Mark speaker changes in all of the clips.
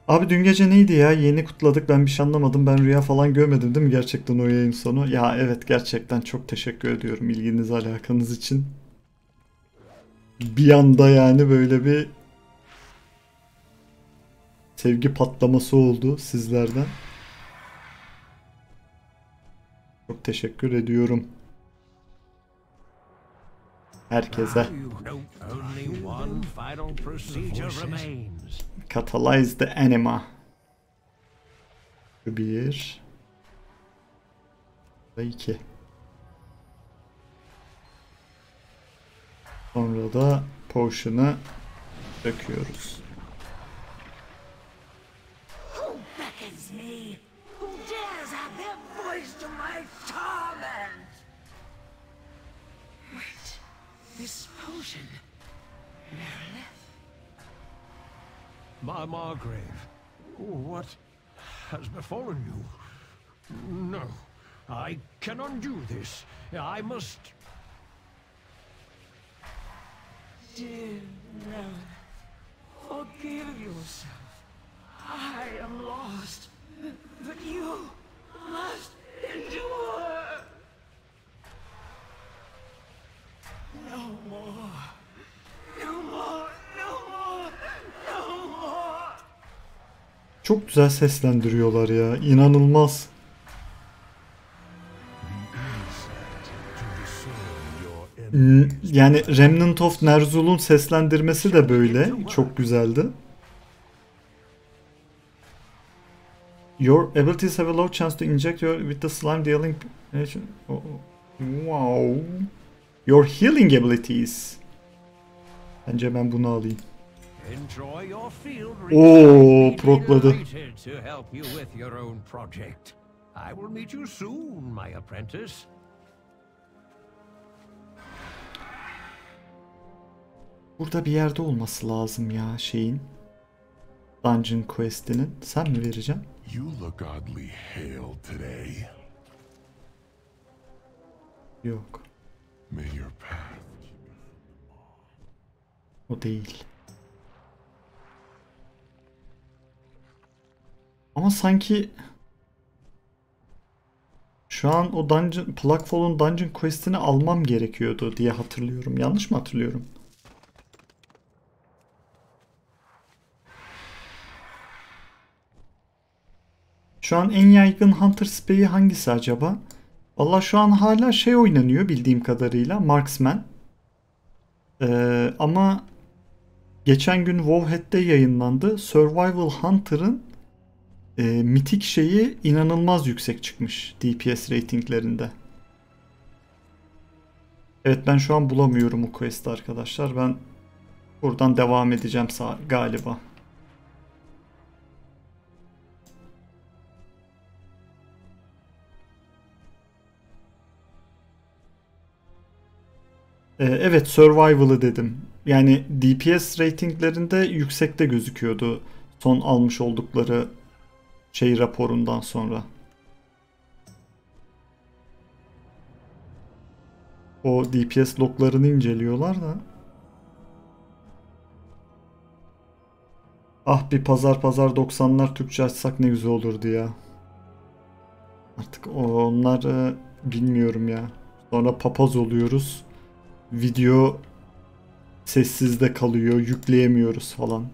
Speaker 1: Abi dün gece neydi ya? Yeni kutladık. Ben bir şey anlamadım. Ben rüya falan görmedim değil mi? Gerçekten o yayın sonu. Ya evet, gerçekten çok teşekkür ediyorum ilginiz alakanız için. Bir anda yani böyle bir sevgi patlaması oldu sizlerden. Çok teşekkür ediyorum herkese. Catalyze the anima. Bir ve iki. Sonra da potion'ı döküyoruz.
Speaker 2: Who beckons me? Who dares add their voice to my torment? Wait, this potion. Meredith?
Speaker 3: My Margrave, what has befallen you? No, I can undo this. I must...
Speaker 2: Dear Meredith, forgive yourself. I am lost, but you must endure. No more. No more. No more. No more.
Speaker 1: Çok güzel seslendiriyorlar ya. İnanılmaz. Yani Remnant of Ner'zhul'un seslendirmesi de böyle. Çok güzeldi. Your abilities have a low chance to inject your with the slime dealing... Wow. Your healing abilities. Bence ben bunu alayım. Oo, prokladı.
Speaker 3: I will meet you soon, my apprentice.
Speaker 1: Burada bir yerde olması lazım ya şeyin. Dungeon Quest'inin. Sen mi vereceksin?
Speaker 4: You look oddly hale today.
Speaker 1: Yok.
Speaker 4: May your path.
Speaker 1: O değil. Ama sanki şu an o Dungeon, Plugfall'un Dungeon Quest'ini almam gerekiyordu diye hatırlıyorum. Yanlış mı hatırlıyorum? Şu an en yaygın Hunter Spell'i hangisi acaba? Valla şu an hala şey oynanıyor bildiğim kadarıyla. Marksman. Ama geçen gün Wowhead'de yayınlandı. Survival Hunter'ın mitik şeyi inanılmaz yüksek çıkmış DPS ratinglerinde. Evet, ben şu an bulamıyorum o quest'i arkadaşlar. Ben buradan devam edeceğim galiba. Evet, Survival'ı dedim. Yani DPS ratinglerinde yüksekte gözüküyordu son almış oldukları şey raporundan sonra. O DPS loglarını inceliyorlar da. Ah, bir pazar 90'lar Türkçe açsak ne güzel olurdu ya. Artık onları bilmiyorum ya. Sonra papaz oluyoruz. Video sessizde kalıyor, yükleyemiyoruz falan.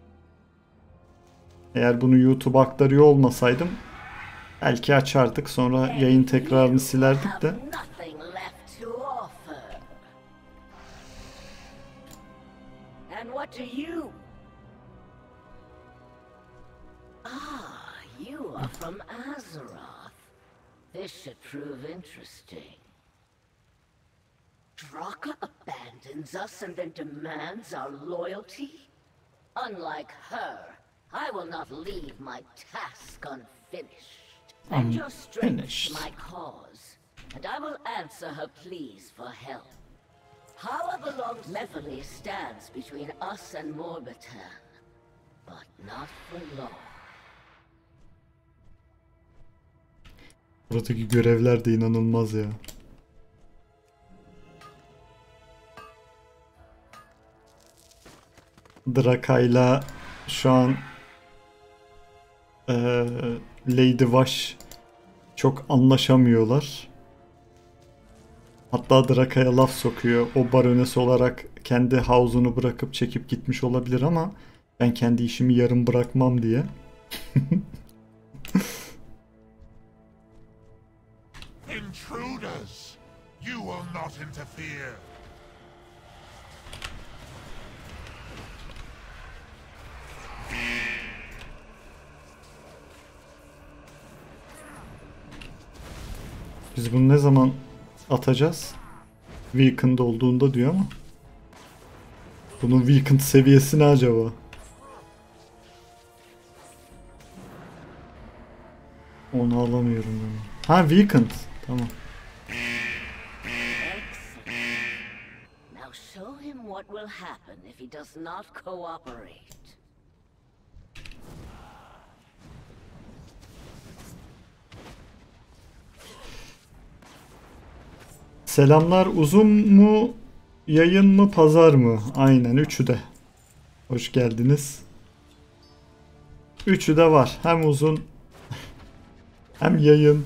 Speaker 1: Eğer bunu YouTube'a aktarıyor olmasaydım belki açardık, sonra yayın tekrarını silerdik de.
Speaker 2: And what do you? Ah, you are from Azeroth. This should prove interesting. Draka abandons us and then demands our loyalty? Unlike her, I will not leave my task unfinished. Lend your strength to my cause, and I will answer her pleas for help. Power belongs. Mephili stands between us and Morbatan, but not for long.
Speaker 1: Buradaki görevler de inanılmaz ya. Draka'yla şu an Lady Vash çok anlaşamıyorlar. Hatta Draka'ya laf sokuyor. O barones olarak kendi havuzunu bırakıp çekip gitmiş olabilir ama ben kendi işimi yarım bırakmam diye.
Speaker 4: Intruders! You will not interfere!
Speaker 1: Biz bunu ne zaman atacağız? Weakened olduğunda diyor ama. Bunun Weakened seviyesi ne acaba? Onu alamıyorum ben. Ha, Weakened. Tamam.
Speaker 2: Now show him what will happen if he does not cooperate.
Speaker 1: Selamlar. Uzun mu? Yayın mı? Pazar mı? Aynen, üçü de. Hoş geldiniz. Üçü de var. Hem uzun hem yayın.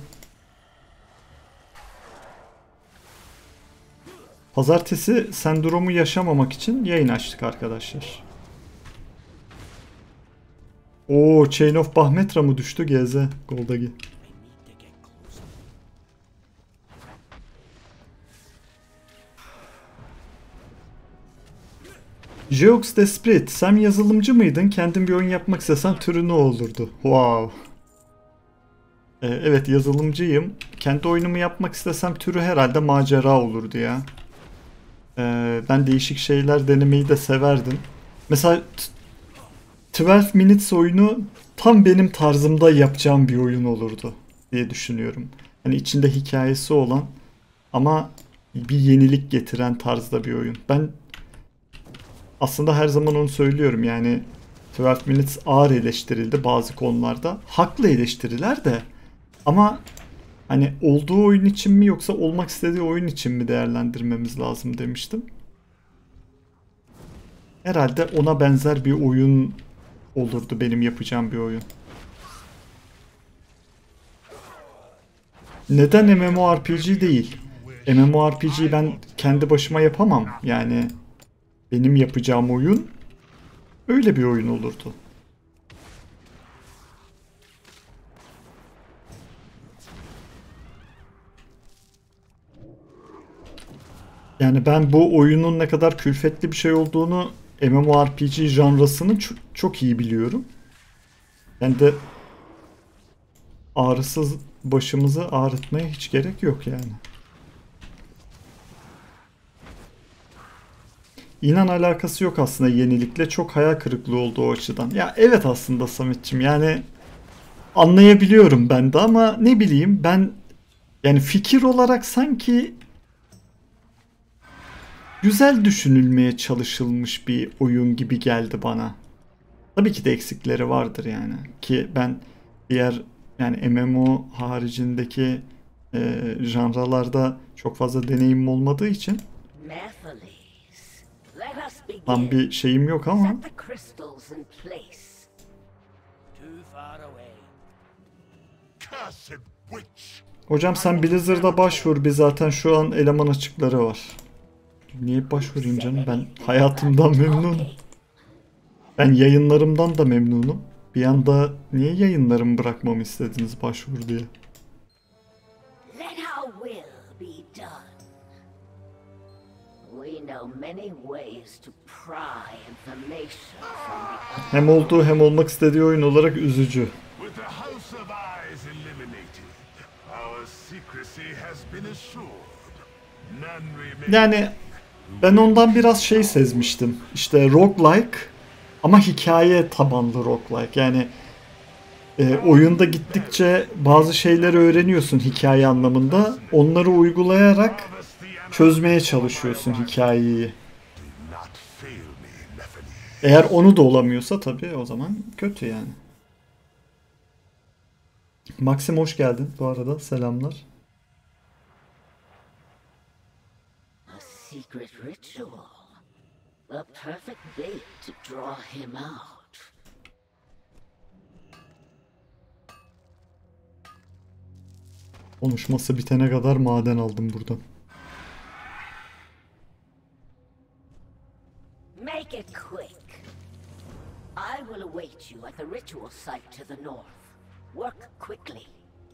Speaker 1: Pazartesi sendromu yaşamamak için yayın açtık arkadaşlar. Oo, Chain of Bahmetra mı düştü GZ Goldagi? Jeux Desprit, sen yazılımcı mıydın? Kendin bir oyun yapmak istesen türü ne olurdu? Wow. Evet, yazılımcıyım. Kendi oyunumu yapmak istesem türü herhalde macera olurdu ya. Ben değişik şeyler denemeyi de severdim. Mesela 12 Minutes oyunu tam benim tarzımda yapacağım bir oyun olurdu diye düşünüyorum. Hani içinde hikayesi olan ama bir yenilik getiren tarzda bir oyun. Ben aslında her zaman onu söylüyorum, yani 12 Minutes ağır eleştirildi bazı konularda. Haklı eleştiriler de, ama hani olduğu oyun için mi yoksa olmak istediği oyun için mi değerlendirmemiz lazım demiştim. Herhalde ona benzer bir oyun olurdu benim yapacağım bir oyun. Neden MMORPG değil? MMORPG'yi ben kendi başıma yapamam. Yani benim yapacağım oyun öyle bir oyun olurdu. Yani ben bu oyunun ne kadar külfetli bir şey olduğunu, MMORPG janrasını çok iyi biliyorum. Yani de ağrısız başımızı ağrıtmaya hiç gerek yok yani. İnan alakası yok aslında yenilikle. Çok hayal kırıklığı oldu o açıdan. Ya evet aslında Sametçim, yani anlayabiliyorum ben de ama ne bileyim ben, yani fikir olarak sanki güzel düşünülmeye çalışılmış bir oyun gibi geldi bana. Tabii ki de eksikleri vardır yani. Ki ben diğer, yani MMO haricindeki janralarda çok fazla deneyimim olmadığı için
Speaker 2: Nephiles, let us
Speaker 1: tam
Speaker 2: begin.
Speaker 1: bir şeyim yok ama
Speaker 2: Set the crystals in place.
Speaker 5: Too far away.
Speaker 4: Cursed witch!
Speaker 1: hocam sen Blizzard'a başvur, bir zaten şu an eleman açıkları var. Niye başvurayım canım, ben hayatımdan memnunum. Ben yayınlarımdan da memnunum. Bir anda niye yayınlarımı bırakmamı istediniz başvur diye.
Speaker 2: Let our will be done. We know many ways to pry information from the
Speaker 1: Hem olduğu hem olmak istediği oyun olarak üzücü.
Speaker 4: With the House of Eyes eliminated, our secrecy has been assured. None remain.
Speaker 1: Yani ben ondan biraz şey sezmiştim. İşte roguelike ama hikaye tabanlı roguelike. Yani oyunda gittikçe bazı şeyleri öğreniyorsun hikaye anlamında. Onları uygulayarak çözmeye çalışıyorsun hikayeyi.
Speaker 4: Do not fail me, Nephilim.
Speaker 1: Eğer onu da olamıyorsa tabii o zaman kötü yani. Maxim hoş geldin bu arada, selamlar.
Speaker 2: a secret ritual. A perfect bait to draw him out.
Speaker 1: Konuşması bitene kadar maden aldım buradan.
Speaker 2: Make it quick. I will await you at the ritual site to the north. Work quickly.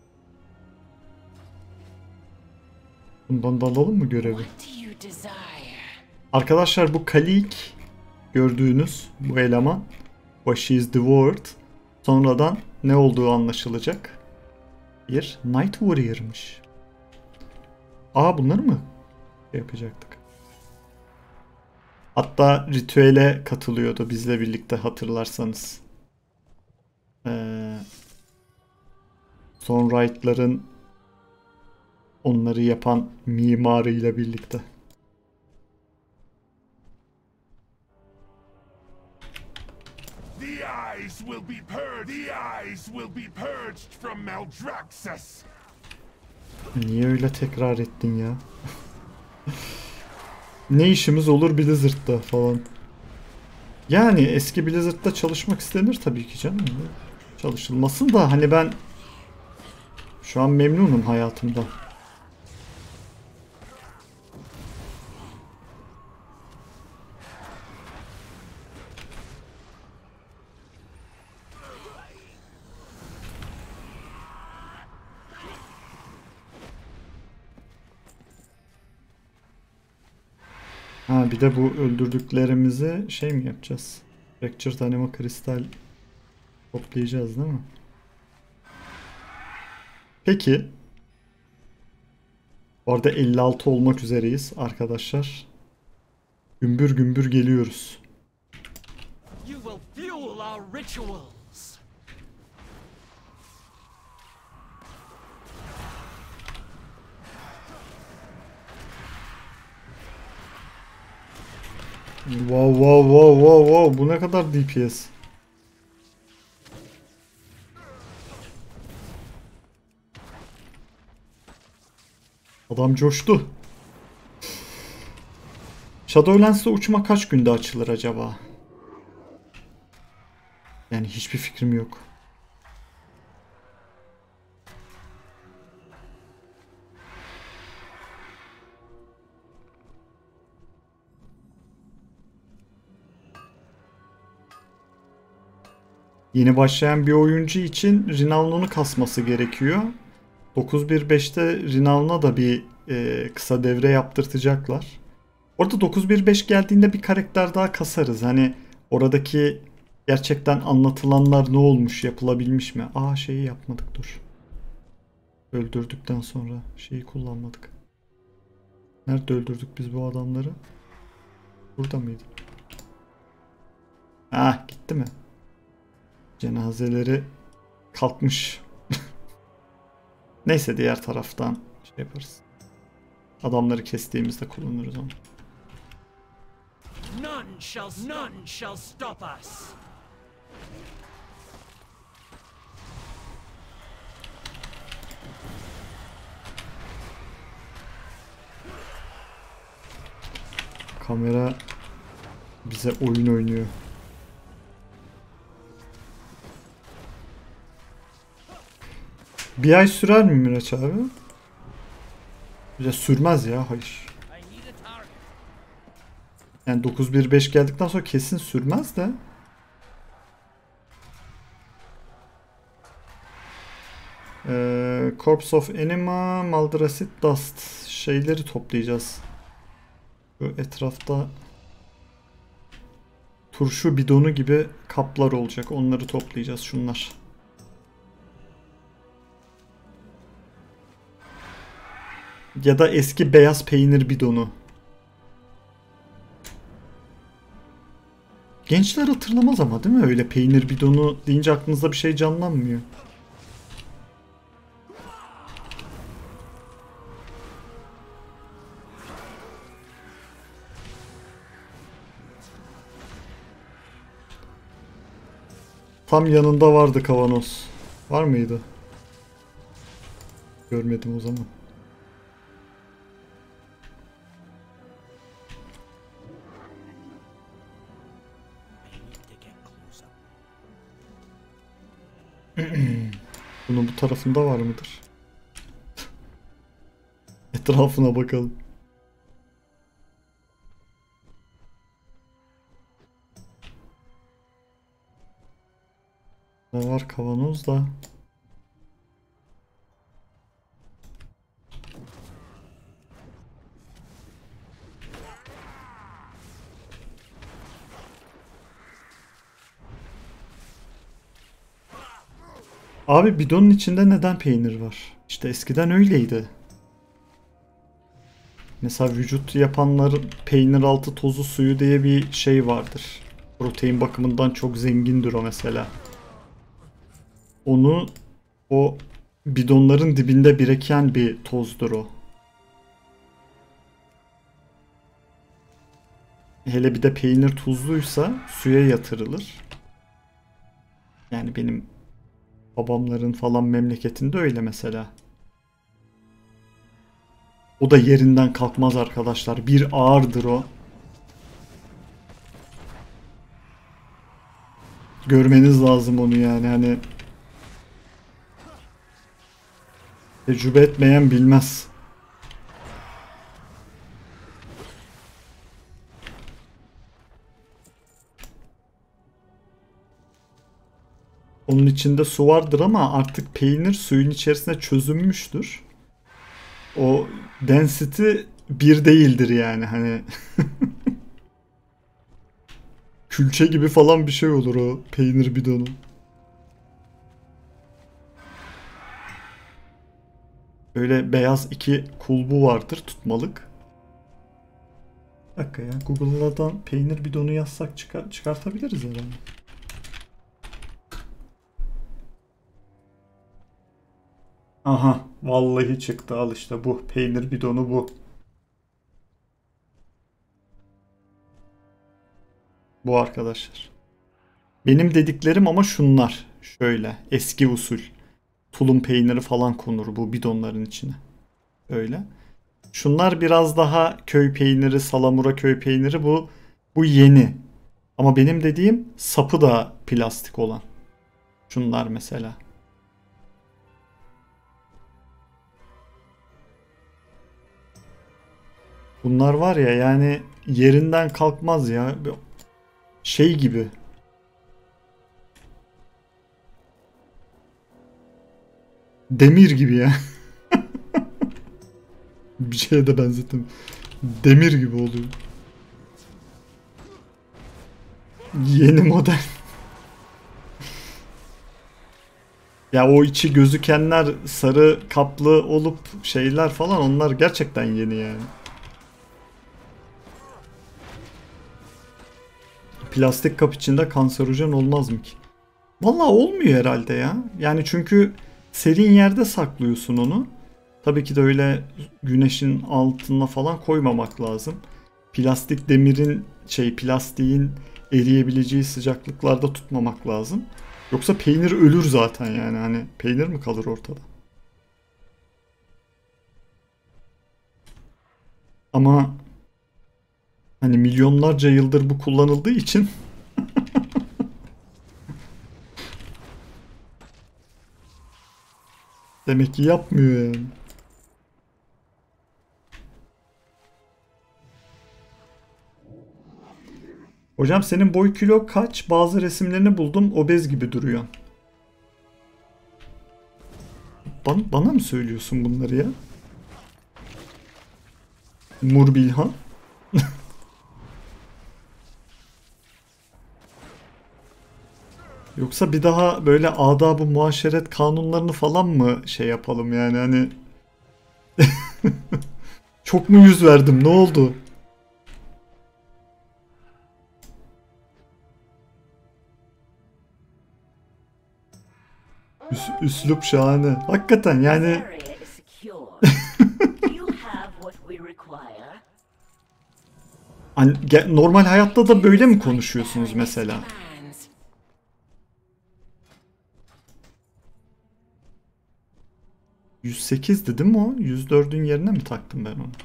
Speaker 1: Bundan da alalım mı görevi?
Speaker 5: What do you desire?
Speaker 1: Arkadaşlar bu Kalik gördüğünüz bu eleman, She is devoured, sonradan ne olduğu anlaşılacak. Bir Night Warrior'mış. Aa, bunları mı yapacaktık? Hatta ritüele katılıyordu bizle birlikte, hatırlarsanız. Sonright'ların onları yapan mimarıyla birlikte.
Speaker 4: The eyes will be purged. The eyes will be purged from Maldraxxus.
Speaker 1: Niye öyle tekrar ettin ya? Ne işimiz olur Blizzard'da falan. Yani eski Blizzard'da çalışmak istenir tabii ki canım. Çalışılmasın da hani ben şu an memnunum hayatımda. Ha, bir de bu öldürdüklerimizi şey mi yapacağız? Fractured Anima Kristal toplayacağız değil mi? Peki. Bu arada 56 olmak üzereyiz arkadaşlar. Gümbür gümbür geliyoruz.
Speaker 5: You will fuel our rituals.
Speaker 1: Wow wow wow wow wow, bu ne kadar DPS? Adam coştu. Shadowlands'ta uçma kaç günde açılır acaba? Yani hiçbir fikrim yok. Yeni başlayan bir oyuncu için Renown'unu kasması gerekiyor. 9.1.5'te Renown'a da bir kısa devre yaptırtacaklar. Orada 9.1.5 geldiğinde bir karakter daha kasarız. Hani oradaki gerçekten anlatılanlar ne olmuş, yapılabilmiş mi? Aa, şeyi yapmadık, dur. Öldürdükten sonra şeyi kullanmadık. Nerede öldürdük biz bu adamları? Burada mıydı? Ah, gitti mi? Cenazeleri kalkmış. Neyse, diğer taraftan şey yaparız. Adamları kestiğimizde kullanırız onu.
Speaker 5: None shall stop us.
Speaker 1: Kamera bize oyun oynuyor. Bir ay sürer mi Miraç abi? Ya sürmez ya, hayır. Yani 9.1.5 geldikten sonra kesin sürmez de. Corpse of Anima, Maldrassit Dust şeyleri toplayacağız. Şu etrafta turşu bidonu gibi kaplar olacak. Onları toplayacağız, şunlar. Ya da eski beyaz peynir bidonu. Gençler hatırlamaz ama, değil mi? Öyle peynir bidonu deyince aklınızda bir şey canlanmıyor. Tam yanında vardı kavanoz. Var mıydı? Görmedim o zaman. Bunun bu tarafında var mıdır? Etrafına bakalım. Ne var kavanozda? Abi bidonun içinde neden peynir var? İşte eskiden öyleydi. Mesela vücut yapanların peynir altı tozu suyu diye bir şey vardır. Protein bakımından çok zengindir o mesela. Onu o bidonların dibinde biriken bir tozdur o. Hele bir de peynir tuzluysa suya yatırılır. Yani benim babamların falan memleketinde öyle mesela. O da yerinden kalkmaz arkadaşlar. Bir ağırdır o. Görmeniz lazım onu yani hani. Tecrübe etmeyen bilmez. Onun içinde su vardır ama artık peynir suyun içerisine çözünmüştür. O density bir değildir yani hani. Külçe gibi falan bir şey olur o peynir bidonu. Böyle beyaz iki kulbu vardır tutmalık. Bir dakika ya, Google'dan peynir bidonu yazsak çıkartabiliriz herhalde. Aha, vallahi çıktı, al işte bu peynir bidonu bu. Bu arkadaşlar. Benim dediklerim ama şunlar. Şöyle eski usul. Tulum peyniri falan konur bu bidonların içine. Öyle. Şunlar biraz daha köy peyniri, salamura köy peyniri, bu yeni. Ama benim dediğim sapı da plastik olan. Şunlar mesela. Bunlar var ya yani yerinden kalkmaz ya. Şey gibi. Demir gibi ya. Bir şeye de benzettim. Demir gibi oluyor. Yeni model. Ya o içi gözükenler sarı kaplı olup şeyler falan, onlar gerçekten yeni yani. Plastik kap içinde kanserojen olmaz mı ki? Vallahi olmuyor herhalde ya. Yani çünkü serin yerde saklıyorsun onu. Tabii ki de öyle güneşin altına falan koymamak lazım. Plastik demirin plastiğin eriyebileceği sıcaklıklarda tutmamak lazım. Yoksa peynir ölür zaten yani, hani peynir mi kalır ortada? Ama hani milyonlarca yıldır bu kullanıldığı için demek ki yapmıyor yani. Hocam senin boy kilo kaç? Bazı resimlerini buldum, obez gibi duruyor. Bana mı söylüyorsun bunları ya? Murbilhan. Yoksa bir daha böyle adab-ı muaşeret kanunlarını falan mı şey yapalım yani hani çok mu yüz verdim, ne oldu? Üslup şahane. Hakikaten yani. Normal hayatta da böyle mi konuşuyorsunuz mesela? ...108'di değil mi o? 104'ün yerine mi taktım ben onu?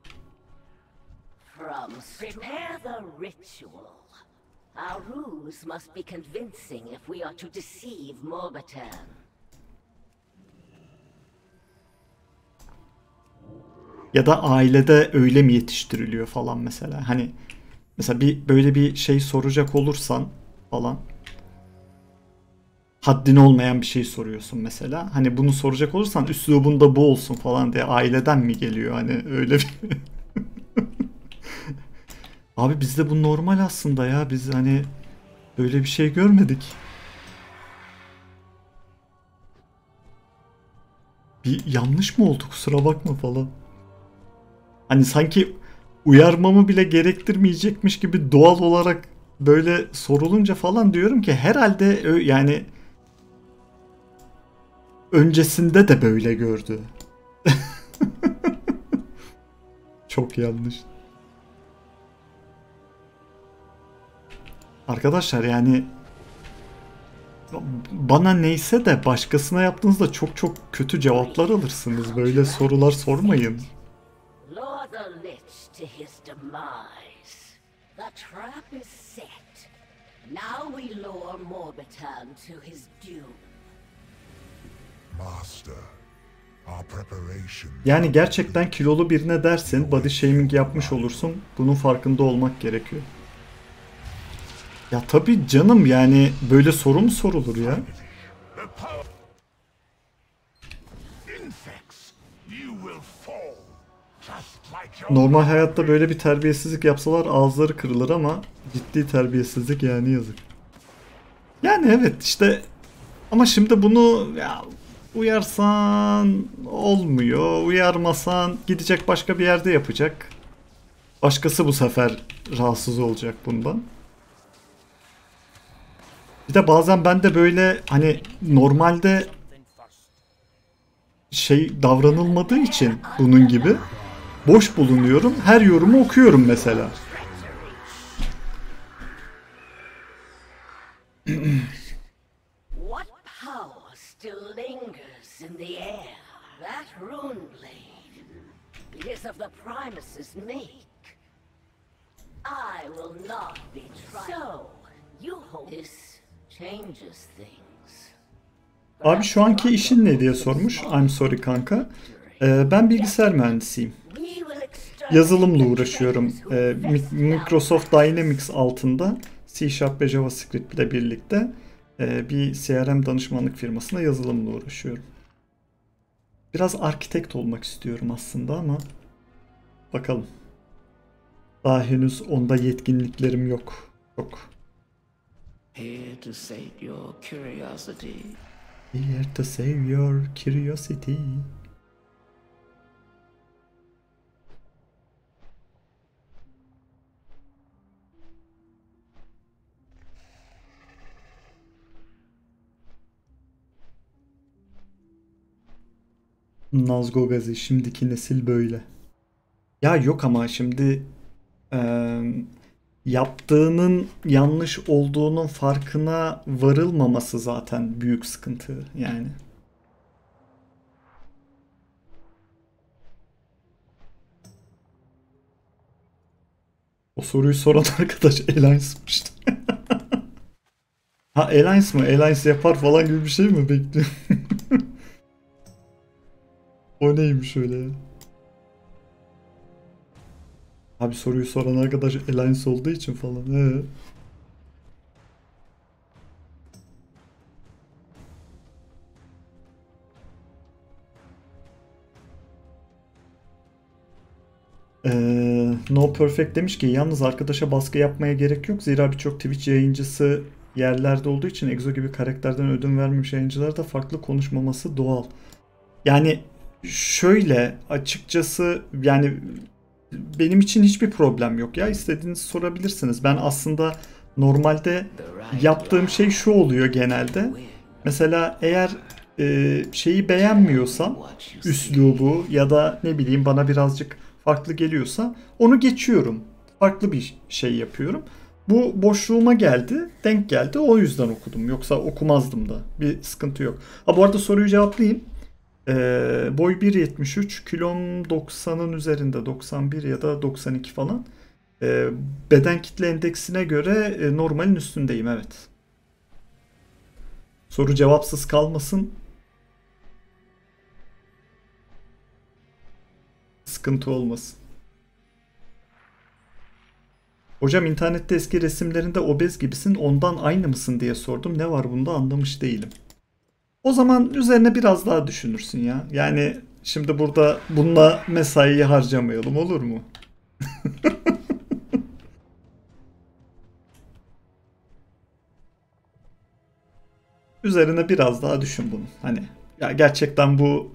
Speaker 2: Prepare the ritual. Our ruse must be convincing if we are to deceive Morbitan.
Speaker 1: Ya da ailede öyle mi yetiştiriliyor falan mesela. Hani mesela böyle bir şey soracak olursan falan, haddin olmayan bir şey soruyorsun mesela. Hani bunu soracak olursan üslubunda bu olsun falan diye aileden mi geliyor? Hani öyle bir... Abi bizde bu normal aslında ya. Biz hani böyle bir şey görmedik. Bir yanlış mı oldu, kusura bakma falan. Hani sanki uyarmamı bile gerektirmeyecekmiş gibi doğal olarak böyle sorulunca falan diyorum ki herhalde yani öncesinde de böyle gördü. Çok yanlış. Arkadaşlar yani bana neyse de başkasına yaptığınızda çok çok kötü cevaplar alırsınız. Böyle sorular sormayın.
Speaker 2: Lure the Lich to his demise. The trap is set. Now we lure Morbitan to his doom.
Speaker 4: Master, our preparation.
Speaker 1: Yani gerçekten kilolu birine dersin, body shaming yapmış olursun. Bunun farkında olmak gerekiyor. Ya tabii canım, yani böyle soru mu sorulur ya? Normal hayatta böyle bir terbiyesizlik yapsalar ağızları kırılır ama ciddi terbiyesizlik yani, yazık. Yani evet işte, ama şimdi bunu ya, uyarsan olmuyor, uyarmasan gidecek başka bir yerde yapacak. Başkası bu sefer rahatsız olacak bundan. Bir de bazen ben de böyle hani normalde şey davranılmadığı için bunun gibi boş bulunuyorum. Her yorumu okuyorum mesela.
Speaker 2: What power still lingers in the air? That rune blade. It is of the Primus's make. I will not be tried. So, you hope this changes things.
Speaker 1: Abi şu anki işin ne diye sormuş. I'm sorry kanka. Ben bilgisayar mühendisiyim.
Speaker 2: We will exterminate
Speaker 1: Yazılımla
Speaker 2: the
Speaker 1: uğraşıyorum.
Speaker 2: traitors who
Speaker 1: Microsoft Dynamics altında C# ve JavaScript ile birlikte bir CRM danışmanlık firmasında yazılımla uğraşıyorum. Biraz arkitekt olmak istiyorum aslında ama bakalım. Daha henüz onda yetkinliklerim yok. Çok.
Speaker 6: Here to save your curiosity.
Speaker 1: Here to save your curiosity. Nazgo Gazi, şimdiki nesil böyle. Ya yok ama şimdi yaptığının yanlış olduğunun farkına varılmaması zaten büyük sıkıntı yani. O soruyu soran arkadaş Alliance'mış. Ha Alliance mı? Alliance yapar falan gibi bir şey mi bekliyor? O neymiş öyle ya? Abi soruyu soran arkadaş Alliance olduğu için falan. No Perfect demiş ki yalnız arkadaşa baskı yapmaya gerek yok. Zira birçok Twitch yayıncısı yerlerde olduğu için Exo gibi karakterden ödün vermemiş yayıncılar da farklı konuşmaması doğal. Yani şöyle açıkçası yani benim için hiçbir problem yok ya. İstediğinizi sorabilirsiniz. Ben aslında normalde yaptığım şey şu oluyor genelde. Mesela eğer şeyi beğenmiyorsam, üslubu ya da ne bileyim bana birazcık farklı geliyorsa onu geçiyorum. Farklı bir şey yapıyorum. Bu boşluğuma geldi, denk geldi. O yüzden okudum. Yoksa okumazdım da. Bir sıkıntı yok. Ha bu arada soruyu cevaplayayım. Boy 1.73, kilom 90'ın üzerinde, 91 ya da 92 falan. Beden kitle endeksine göre normalin üstündeyim, evet. Soru cevapsız kalmasın. Sıkıntı olmasın. Hocam internette eski resimlerinde obez gibisin, ondan aynı mısın diye sordum. Ne var bunda anlamış değilim. O zaman üzerine biraz daha düşünürsün ya. Yani şimdi burada bununla mesaiyi harcamayalım, olur mu? Üzerine biraz daha düşün bunu. Hani ya gerçekten bu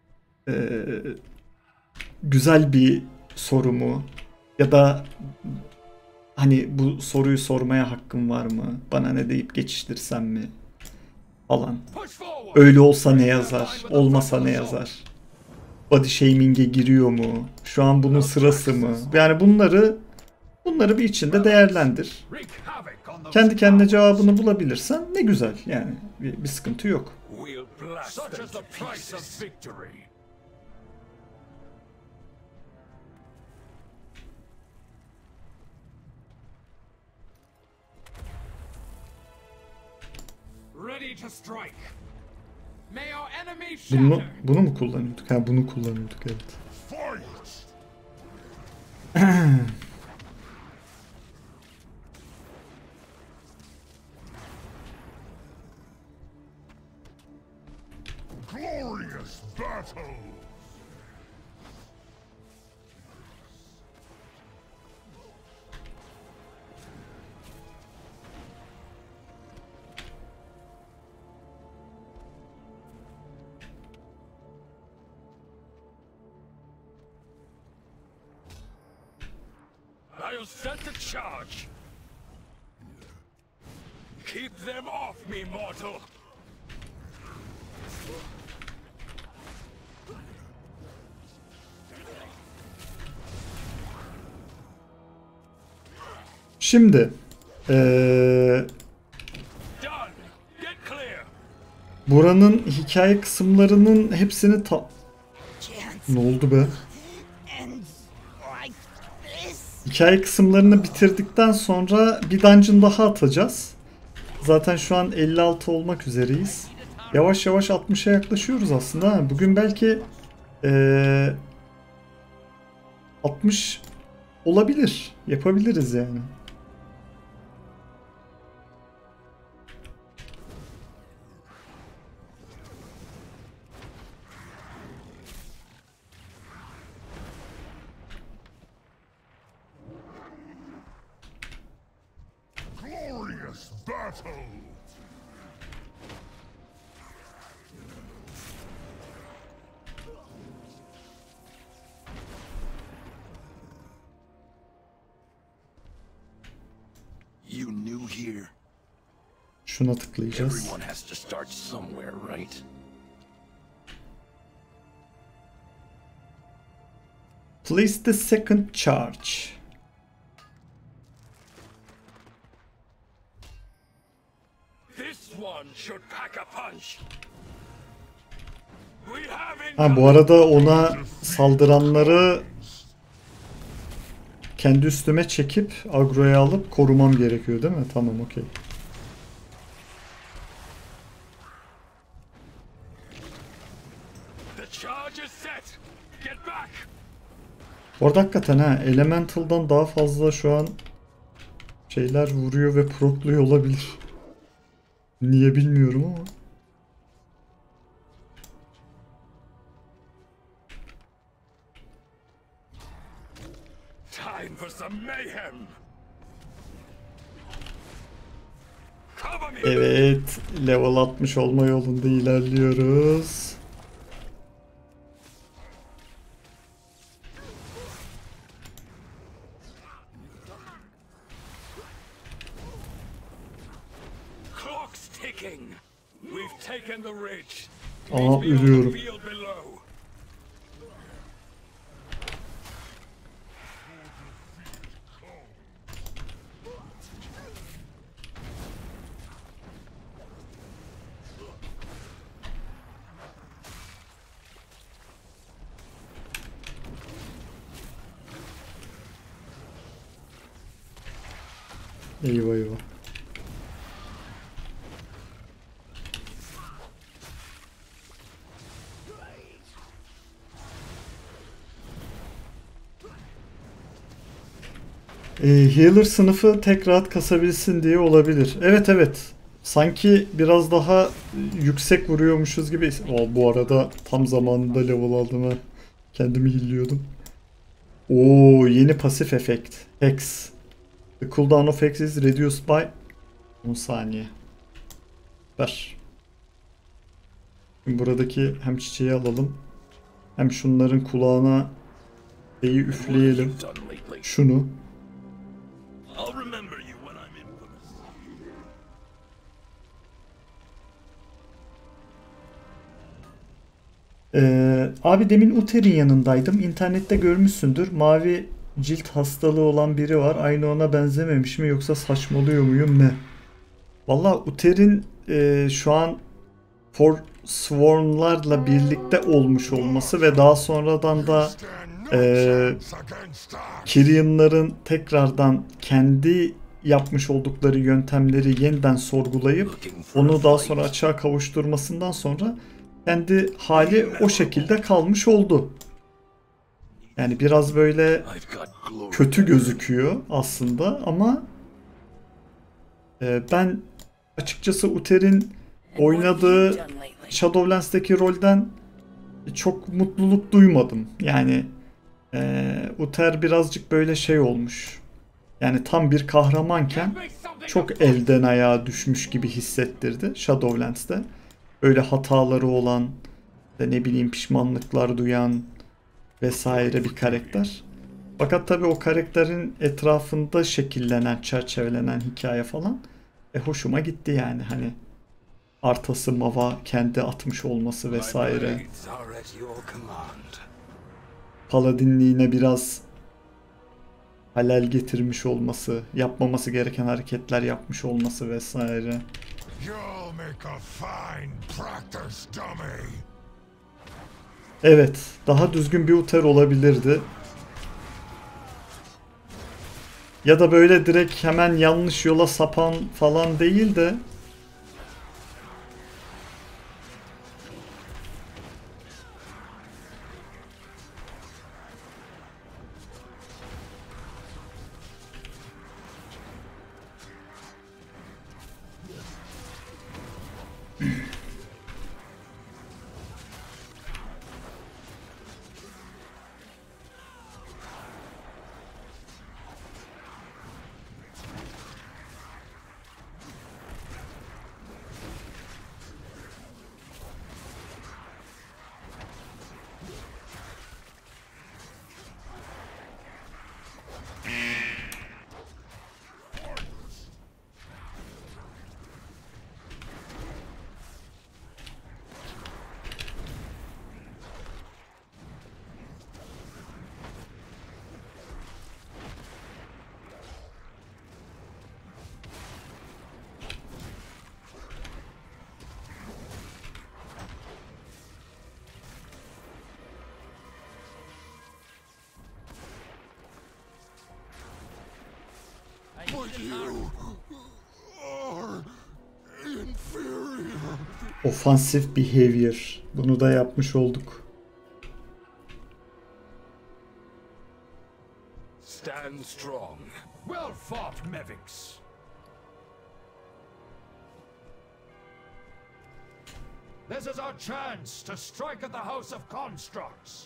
Speaker 1: güzel bir soru mu? Ya da hani bu soruyu sormaya hakkım var mı? Bana ne deyip geçiştirsem mi? Falan. Öyle olsa ne yazar? Olmasa ne yazar? Body shaming'e giriyor mu? Şu an bunun sırası mı? Yani bunları bir içinde değerlendir. Kendi kendine cevabını bulabilirsen ne güzel. Yani bir sıkıntı yok.
Speaker 3: Such is the price of victory.
Speaker 5: Ready to strike. May our enemy
Speaker 1: Bunu,
Speaker 5: shatter.
Speaker 1: bunu mu kullanıyorduk? Ha, bunu kullanıyorduk, evet.
Speaker 4: Fight! Glorious battle!
Speaker 3: I'll set the charge. Keep them off me, mortal.
Speaker 1: Şimdi
Speaker 3: Done. Get clear.
Speaker 1: buranın hikaye kısımlarının hepsini ne oldu be? Hikaye kısımlarını bitirdikten sonra bir dungeon daha atacağız. Zaten şu an 56 olmak üzereyiz. Yavaş yavaş 60'a yaklaşıyoruz aslında. Bugün belki 60 olabilir. Yapabiliriz yani.
Speaker 4: Glorious battle!
Speaker 7: You new here?
Speaker 1: Şuna tıklayacağız.
Speaker 7: Everyone has to start somewhere, right?
Speaker 1: Place the second charge.
Speaker 3: This one should pack a punch. We have
Speaker 1: Ha, bu arada ona saldıranları kendi üstüme çekip agroya alıp korumam gerekiyor değil mi? Tamam, okey.
Speaker 3: The charge is set. Get back.
Speaker 1: Orada hakikaten ha, Elemental'dan daha fazla şu an şeyler vuruyor ve prokluyor olabilir. Niye bilmiyorum ama.
Speaker 3: Time for some mayhem. Cover me.
Speaker 1: Evet, level 60 olma yolunda ilerliyoruz.
Speaker 3: Clock's ticking. We've taken the ridge.
Speaker 1: Aa,
Speaker 3: Meet me on the
Speaker 1: ölüyorum.
Speaker 3: field below.
Speaker 1: Eyvah eyvah. Healer sınıfı tek rahat kasabilsin diye olabilir. Evet evet. Sanki biraz daha yüksek vuruyormuşuz gibi. Bu arada tam zamanında level aldım ha. Kendimi heal'liyordum. Oo, yeni pasif efekt. Hex. The cooldown of Hex is reduced by 10 saniye. Ver. Şimdi buradaki hem çiçeği alalım. Hem şunların kulağına şeyi üfleyelim. Şunu.
Speaker 7: I'll remember you when I'm infamous.
Speaker 1: Abi demin Uther'in yanındaydım. İnternette görmüşsündür. Mavi cilt hastalığı olan biri var. Aynı ona benzememiş mi yoksa saçmalıyor muyum ne? Valla Uther'in şu an Forsworn'larla birlikte olmuş olması ve daha sonradan da Kyrian'ların tekrardan kendi yapmış oldukları yöntemleri yeniden sorgulayıp onu daha sonra açığa kavuşturmasından sonra kendi hali o şekilde kalmış oldu. Yani biraz böyle kötü gözüküyor aslında ama ben açıkçası Uther'in oynadığı Shadowlands'taki rolden çok mutluluk duymadım. Yani Uther birazcık böyle şey olmuş. Yani tam bir kahramanken çok elden ayağa düşmüş gibi hissettirdi Shadowlands'te. Böyle hataları olan, ne bileyim pişmanlıklar duyan vesaire bir karakter. Fakat tabii o karakterin etrafında şekillenen, çerçevelenen hikaye falan hoşuma gitti yani hani Arthas'ı Mav'a kendi atmış olması vesaire. Paladinliğine biraz halel getirmiş olması, yapmaması gereken hareketler yapmış olması vesaire. Evet, daha düzgün bir Uther olabilirdi. Ya da böyle direkt hemen yanlış yola sapan falan değil de Offensive behavior. Bunu da yapmış olduk.
Speaker 7: Stand strong.
Speaker 3: Well fought, Mevix. This is our chance to strike at the House of Constructs.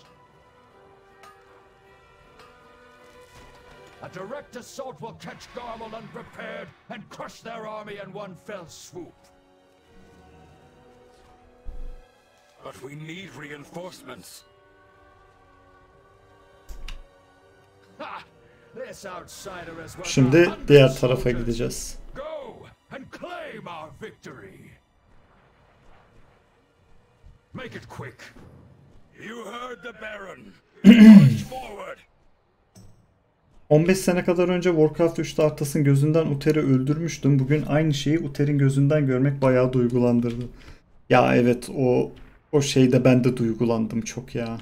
Speaker 3: A direct assault will catch Garble unprepared and crush their army in one fell swoop.
Speaker 7: But we need reinforcements.
Speaker 3: Ha! This outsider is worth
Speaker 1: Şimdi
Speaker 3: 100
Speaker 1: diğer tarafa
Speaker 3: soldiers.
Speaker 1: gideceğiz.
Speaker 3: Go and claim our victory. Make it quick.
Speaker 7: You heard the Baron. March forward.
Speaker 1: 15 sene kadar önce Warcraft 3'te Arthas'ın gözünden Uther'i öldürmüştüm. Bugün aynı şeyi Uther'in gözünden görmek bayağı duygulandırdı. Ya evet o şeyde ben de duygulandım çok ya.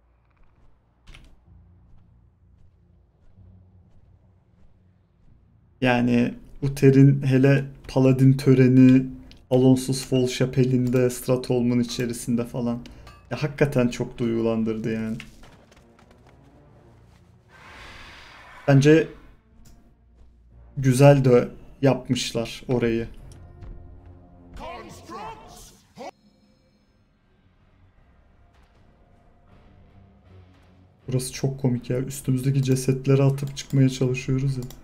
Speaker 1: Yani Uther'in hele Paladin töreni, Alonsuz Fall Chapel'inde, Stratholme'un içerisinde falan. Ya hakikaten çok duygulandırdı yani. Bence güzel de yapmışlar orayı. Burası çok komik ya. Üstümüzdeki cesetleri atıp çıkmaya çalışıyoruz ya.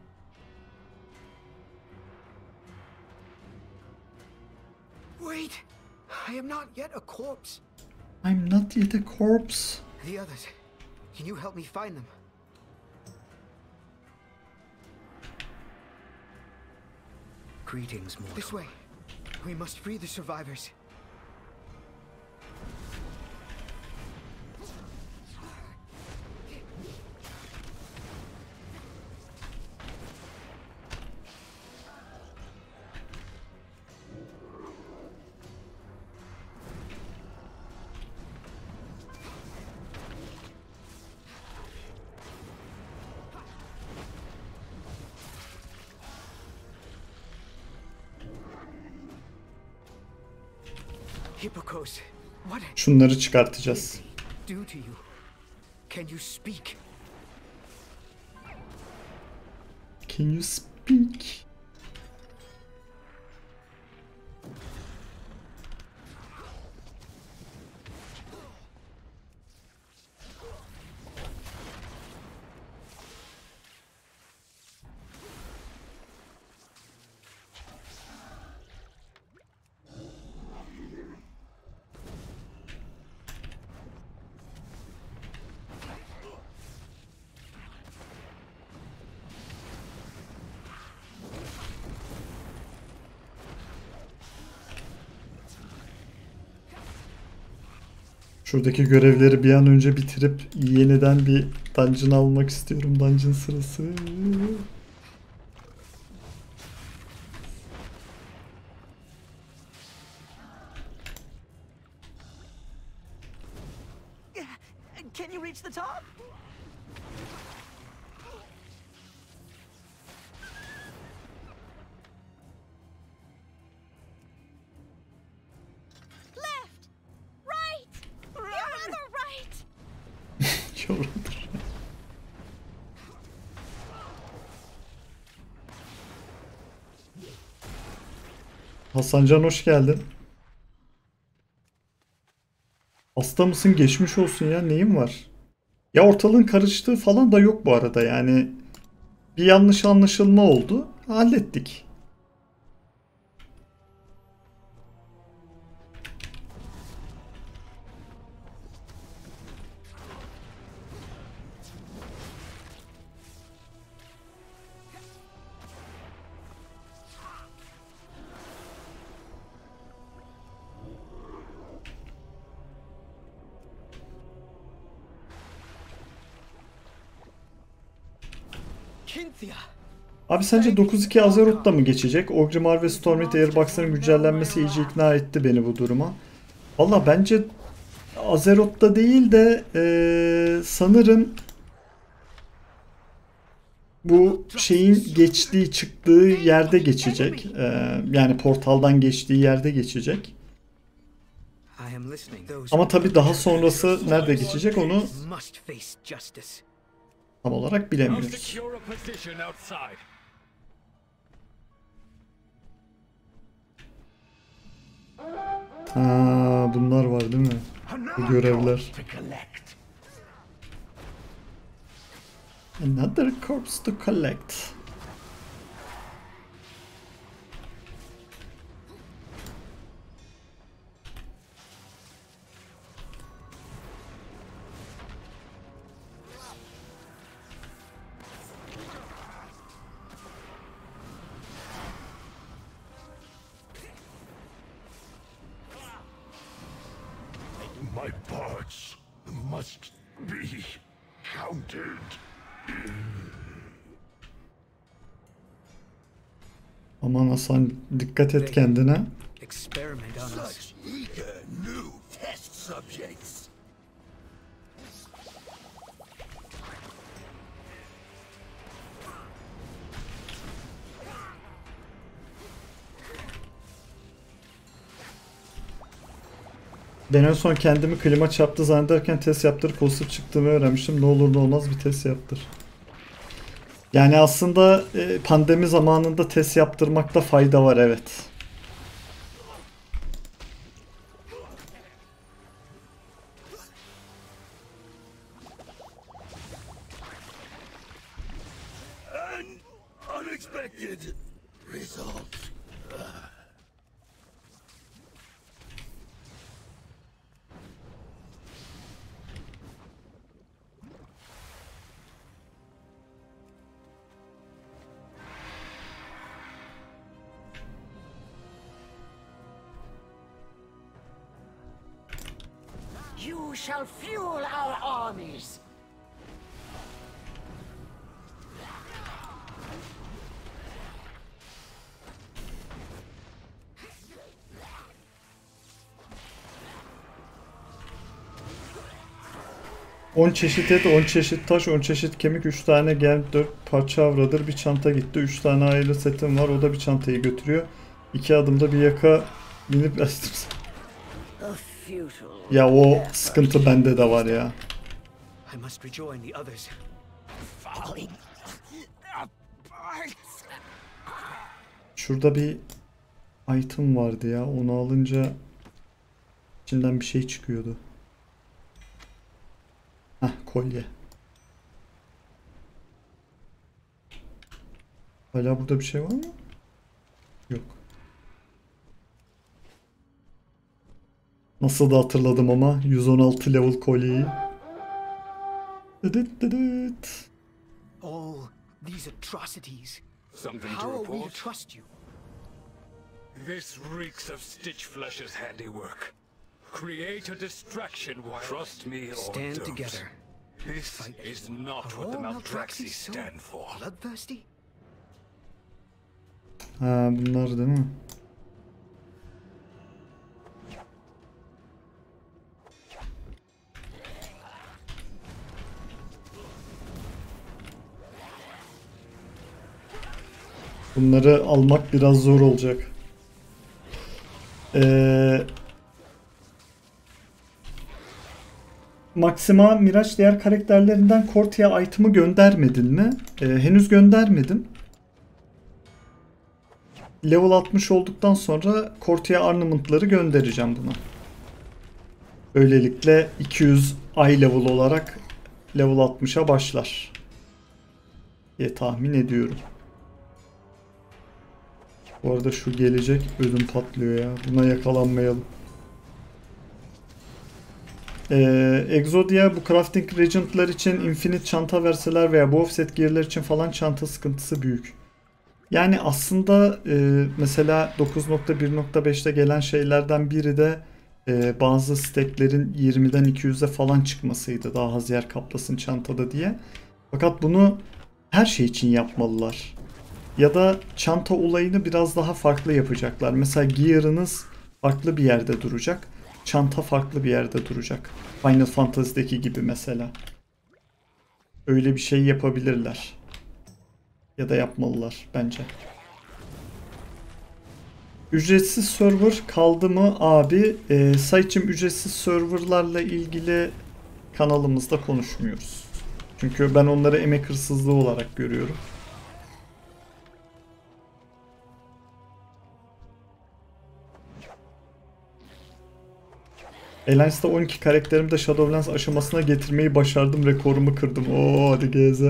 Speaker 8: Wait! I am not yet a corpse.
Speaker 1: I'm not yet a corpse.
Speaker 8: The others. Can you help me find them? Greetings, mortal. This way. We must free the survivors. Hippokos, what
Speaker 1: Şunları çıkartacağız.
Speaker 8: do to you? Can you speak?
Speaker 1: Can you speak? Şuradaki görevleri bir an önce bitirip yeniden bir dungeon almak istiyorum. Dungeon sırası.
Speaker 8: Can you reach the top?
Speaker 2: Left! Right! Your other right!
Speaker 1: Yoruldur. Hasancan hoş geldin. Hasta mısın? Geçmiş olsun ya. Neyin var? Ya ortalığın karıştığı falan da yok bu arada. Yani bir yanlış anlaşılma oldu. Hallettik.
Speaker 8: Cynthia!
Speaker 1: Abi sence 9-2 Azeroth'ta mı geçecek? Orgrimmar ve Stormwind Airbox'ların güncellenmesi iyice ikna etti beni bu duruma. Valla bence Azeroth'ta değil de sanırım bu şeyin geçtiği, çıktığı yerde geçecek. Yani portaldan geçtiği yerde geçecek.
Speaker 8: I am listening.
Speaker 1: Ama tabii daha sonrası nerede geçecek onu
Speaker 8: Must face justice.
Speaker 1: tam olarak
Speaker 7: I'll
Speaker 1: bilemiyoruz.
Speaker 7: secure a position outside.
Speaker 1: Ha, bunlar var değil mi? Bu görevler.
Speaker 4: To collect.
Speaker 1: Another corpse to collect.
Speaker 4: My parts must be counted.
Speaker 1: Aman Hasan dikkat et kendine.
Speaker 8: Experiment on us.
Speaker 4: Such eager new test subjects.
Speaker 1: Ben en son kendimi klima çarptı zannederken test yaptırıp pozitif çıktığımı öğrenmiştim. Ne olur ne olmaz bir test yaptır. Yani aslında pandemi zamanında test yaptırmakta fayda var, evet.
Speaker 7: An unexpected result.
Speaker 2: You shall fuel our armies.
Speaker 1: On çeşit et, 10 çeşit taş, 10 çeşit kemik, 3 tane gem, 4 parça avradır, bir çanta gitti, 3 tane ayrı setim var, o da bir çantayı götürüyor. 2 adımda bir yaka binip ya o sıkıntı bende de var ya.
Speaker 8: I must rejoin the others.
Speaker 1: Şurada bir item vardı ya, onu alınca içinden bir şey çıkıyordu. Heh, kolye. Hala burada bir şey var mı? Yok. Nasıl da hatırladım ama 116 level kolyeyi. Dıdıt dıdıt.
Speaker 8: All these atrocities.
Speaker 7: Something
Speaker 8: How
Speaker 7: to
Speaker 8: are we to
Speaker 7: report?
Speaker 8: trust you?
Speaker 7: This reeks of Stitchflesh's handiwork. Create a distraction while... Trust me or
Speaker 8: Stand
Speaker 7: don't.
Speaker 8: together.
Speaker 7: This is not
Speaker 8: Are
Speaker 7: what the
Speaker 8: all
Speaker 7: Maldraxi
Speaker 8: Maldraxis so
Speaker 7: stand for.
Speaker 8: bloodthirsty?
Speaker 1: Ha, bunlar değil mi? Bunları almak biraz zor olacak. Maxima, Miraç diğer karakterlerinden Cortia item'ı göndermedin mi? Henüz göndermedim. Level 60 olduktan sonra Cortia ornament'ları göndereceğim buna. Böylelikle 200 eye level olarak level 60'a başlar diye tahmin ediyorum. Bu arada şu gelecek, ödüm patlıyor ya. Buna yakalanmayalım. Exodia bu crafting regent'lar için infinite çanta verseler veya bu offset gear'ler için falan çanta sıkıntısı büyük. Yani aslında mesela 9.1.5'te gelen şeylerden biri de bazı stack'lerin 20'den 200'e falan çıkmasıydı. Daha az yer kaplasın çantada diye. Fakat bunu her şey için yapmalılar. Ya da çanta olayını biraz daha farklı yapacaklar. Mesela gear'ınız farklı bir yerde duracak. Çanta farklı bir yerde duracak. Final Fantasy'deki gibi mesela. Öyle bir şey yapabilirler. Ya da yapmalılar bence. Ücretsiz server kaldı mı abi? Saitçim, ücretsiz serverlarla ilgili kanalımızda konuşmuyoruz. Çünkü ben onları emek hırsızlığı olarak görüyorum. Alliance'da 12 karakterimi de Shadowlands aşamasına getirmeyi başardım. Rekorumu kırdım. Oo, hadi GZ.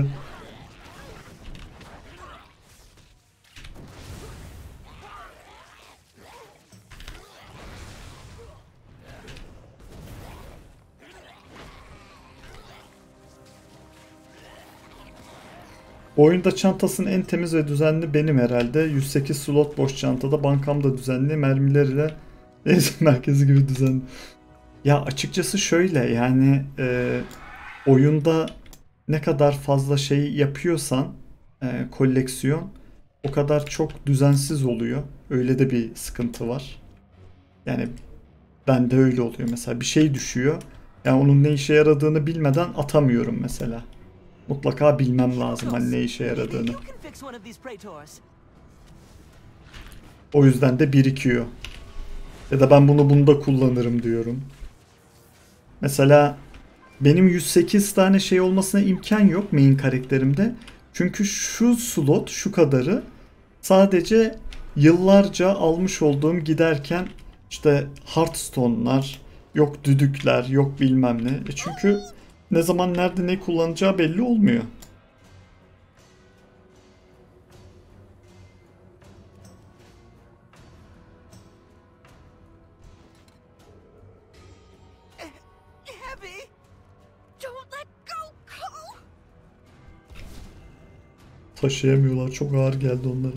Speaker 1: Oyunda çantasının en temiz ve düzenli benim herhalde. 108 slot boş çantada. Bankam da düzenli. Mermiler ile merkezi gibi düzenli. Ya açıkçası şöyle yani oyunda ne kadar fazla şey yapıyorsan koleksiyon o kadar çok düzensiz oluyor. Öyle de bir sıkıntı var. Yani bende öyle oluyor mesela, bir şey düşüyor. Yani onun ne işe yaradığını bilmeden atamıyorum mesela. Mutlaka bilmem lazım hani ne işe yaradığını. O yüzden de birikiyor. Ya da ben bunu bunda kullanırım diyorum. Mesela benim 108 tane şey olmasına imkan yok main karakterimde. Çünkü şu slot, şu kadarı sadece yıllarca almış olduğum giderken işte Hearthstone'lar, yok düdükler, yok bilmem ne. Çünkü ne zaman nerede ne kullanacağı belli olmuyor.
Speaker 8: Abby! Don't let go, Cole!
Speaker 1: Taşıyamıyorlar. Çok ağır geldi onlara.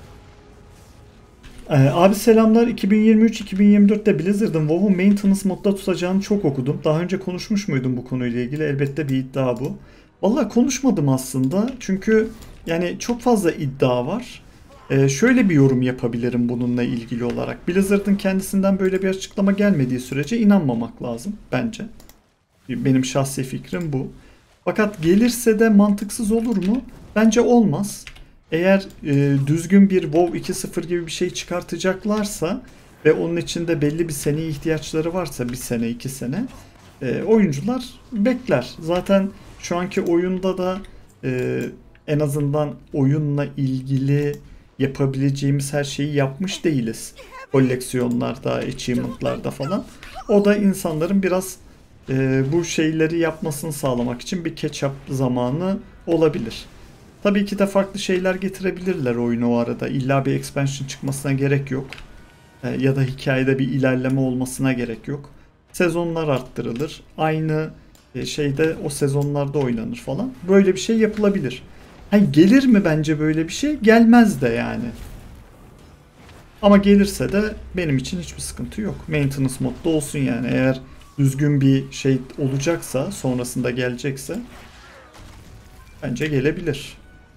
Speaker 1: Abi selamlar. 2023-2024'te Blizzard'ın WoW'u maintenance modda tutacağını çok okudum. Daha önce konuşmuş muydum bu konuyla ilgili? Elbette bir iddia bu. Vallahi konuşmadım aslında. Çünkü yani çok fazla iddia var. Şöyle bir yorum yapabilirim bununla ilgili olarak. Blizzard'ın kendisinden böyle bir açıklama gelmediği sürece inanmamak lazım bence. Benim şahsi fikrim bu. Fakat gelirse de mantıksız olur mu? Bence olmaz. Eğer düzgün bir WoW 2.0 gibi bir şey çıkartacaklarsa ve onun içinde belli bir seneye ihtiyaçları varsa, bir sene 2 sene, oyuncular bekler. Zaten şu anki oyunda da en azından oyunla ilgili yapabileceğimiz her şeyi yapmış değiliz. Koleksiyonlarda, achievement'larda falan. O da insanların biraz bu şeyleri yapmasını sağlamak için bir catch-up zamanı olabilir. Tabii ki de farklı şeyler getirebilirler oyunu o arada. İlla bir expansion çıkmasına gerek yok. Ya da hikayede bir ilerleme olmasına gerek yok. Sezonlar arttırılır. Aynı şeyde o sezonlarda oynanır falan. Böyle bir şey yapılabilir. Gelir mi bence böyle bir şey? Gelmez de yani. Ama gelirse de benim için hiçbir sıkıntı yok. Maintenance modda olsun yani. Eğer düzgün bir şey olacaksa, sonrasında gelecekse bence gelebilir.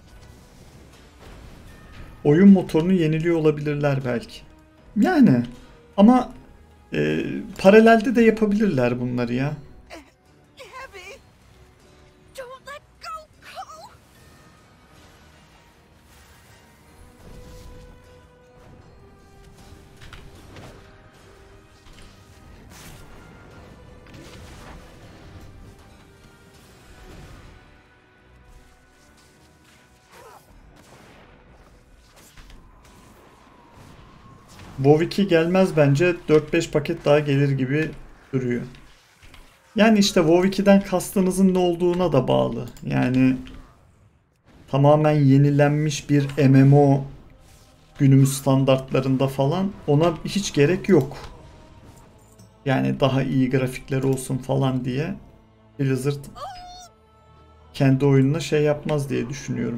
Speaker 1: Oyun motorunu yeniliyor olabilirler belki. Yani ama paralelde de yapabilirler bunları ya.
Speaker 8: Abby! Don't let go, Cole!
Speaker 1: WoW 2 gelmez bence. 4-5 paket daha gelir gibi duruyor. Yani işte WoW 2'den kastınızın ne olduğuna da bağlı. Yani tamamen yenilenmiş bir MMO günümüz standartlarında falan ona hiç gerek yok. Yani daha iyi grafikleri olsun falan diye Blizzard kendi oyununa şey yapmaz diye düşünüyorum.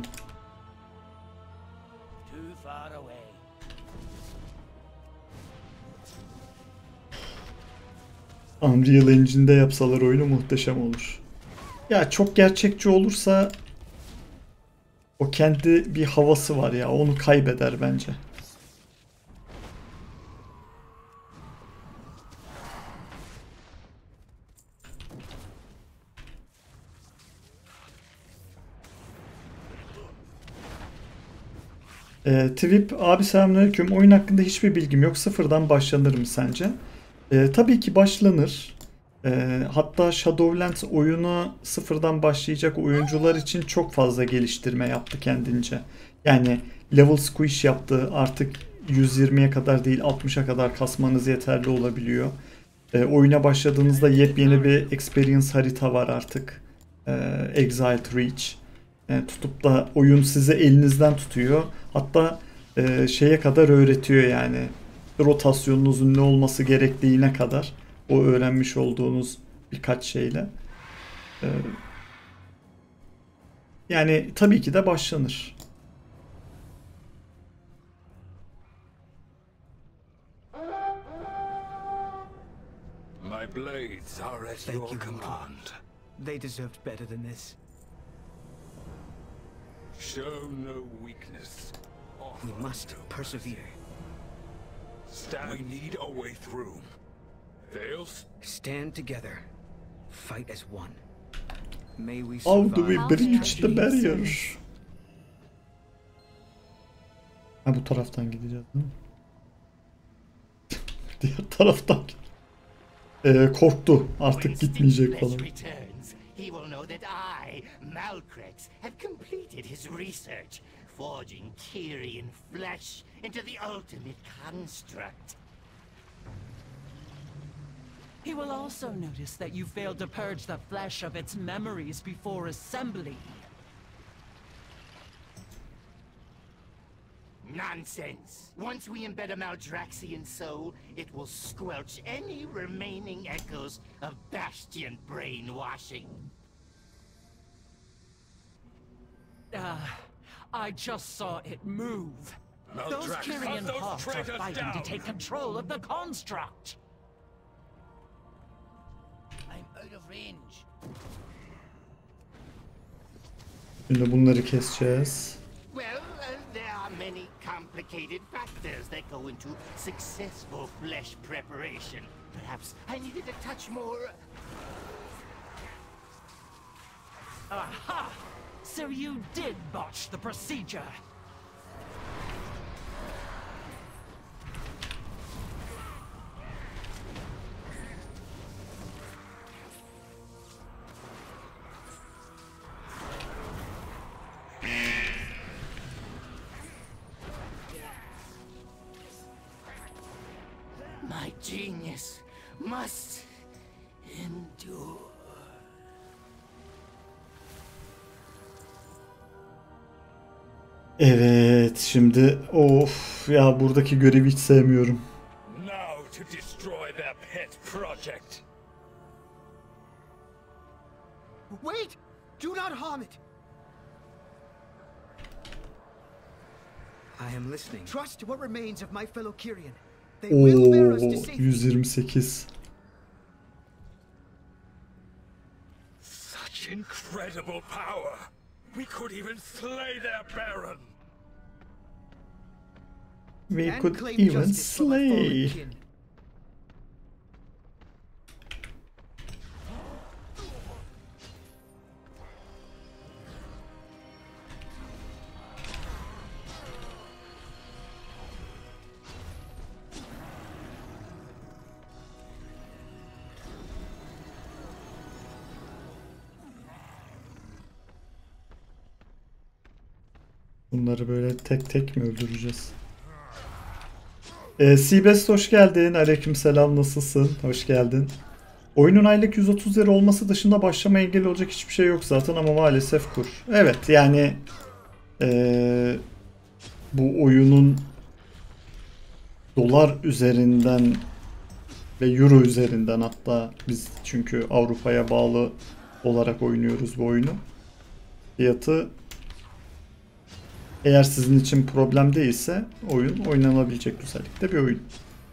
Speaker 1: Unreal Engine'de yapsalar oyunu muhteşem olur. Ya çok gerçekçi olursa o kendi bir havası var ya, onu kaybeder bence. Twip abi selamünaleyküm. Oyun hakkında hiçbir bilgim yok. Sıfırdan başlanır mı sence? Tabii ki başlanır. Hatta Shadowlands oyunu sıfırdan başlayacak oyuncular için çok fazla geliştirme yaptı kendince. Yani level squish yaptı. Artık 120'ye kadar değil 60'a kadar kasmanız yeterli olabiliyor. Oyuna başladığınızda yepyeni bir experience harita var artık. Exiled Reach. Tutup da oyun sizi elinizden tutuyor. Hatta şeye kadar öğretiyor yani. Rotasyonunuzun ne olması gerektiğine kadar. O öğrenmiş olduğunuz birkaç şeyle. Yani tabii ki de başlanır.
Speaker 4: My blades are at
Speaker 8: Thank
Speaker 4: your
Speaker 8: you,
Speaker 4: command.
Speaker 8: They deserved better than this.
Speaker 4: Show no weakness. Offer
Speaker 8: We must
Speaker 4: no
Speaker 8: persevere.
Speaker 4: Stand. We need a way through. Fails?
Speaker 8: Stand together. Fight as one. May we
Speaker 1: How do we
Speaker 8: survive
Speaker 1: breach the
Speaker 8: tragedy.
Speaker 1: barrier? Ha, bu taraftan gideceğiz değil mi? Diğer taraftan. Korktu. Artık gitmeyecek falan.
Speaker 5: returns.
Speaker 9: he will know that I, Malcrex, have completed his research, forging Tyrian flesh into the ultimate construct.
Speaker 10: He will also notice that you failed to purge the flesh of its memories before assembly.
Speaker 9: Nonsense! Once we embed a Maldraxian soul, it will squelch any remaining echoes of Bastion brainwashing.
Speaker 10: I just saw it move. Those
Speaker 7: Maldrax,
Speaker 10: Kyrian
Speaker 7: hunt those
Speaker 10: Hawks are
Speaker 7: traitors
Speaker 10: fighting
Speaker 7: down.
Speaker 10: to take control of the construct.
Speaker 6: I'm out of range.
Speaker 1: Şimdi bunları keseceğiz.
Speaker 9: Well, there are many complicated factors that go into successful flesh preparation. Perhaps I needed a touch more...
Speaker 10: Aha! So you did botch the procedure.
Speaker 9: My genius must endure.
Speaker 1: Evet, şimdi of ya, buradaki görevi hiç sevmiyorum.
Speaker 7: Now to destroy their pet project.
Speaker 8: Wait! Do not harm it! I am listening. Trust what remains of my fellow Kyrian. They will bear us to
Speaker 1: Oo,
Speaker 8: safety.
Speaker 1: 128.
Speaker 7: Such incredible power. We could even slay their Baron.
Speaker 1: We
Speaker 8: And
Speaker 1: could
Speaker 8: claim
Speaker 1: even
Speaker 8: justice from a fallen
Speaker 1: slay.
Speaker 8: kin.
Speaker 1: Bunları böyle tek tek mi öldüreceğiz? Seabest hoş geldin. Aleykümselam, nasılsın? Hoş geldin. Oyunun aylık 130 lira olması dışında başlama engeli olacak hiçbir şey yok zaten ama maalesef kur. Evet yani bu oyunun dolar üzerinden ve euro üzerinden, hatta biz çünkü Avrupa'ya bağlı olarak oynuyoruz bu oyunu. Fiyatı eğer sizin için problem değilse oyun oynanabilecek güzellikte bir oyun.